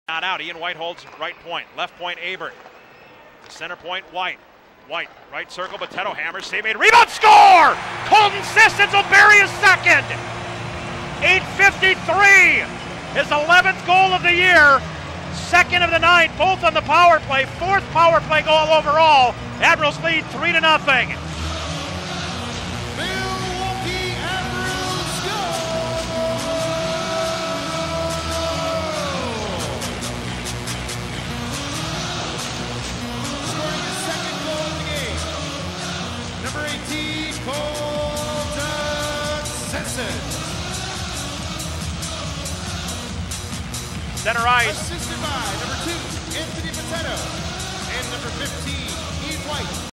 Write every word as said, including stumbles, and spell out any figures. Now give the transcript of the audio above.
Not out. Ian White holds right point. Left point, Abert. Center point, White. White, right circle, Bitetto hammers, save made, rebound, score! Colton Sissons will bury his second. eight fifty-three, his eleventh goal of the year, second of the night, both on the power play, fourth power play goal overall. Admirals lead three to nothing. Milwaukee Admirals go! Scoring his second goal of the game, number eighteen, Colton Sissons. Center ice. Assisted by number two, Anthony Bitetto, and number fifteen, Ian White.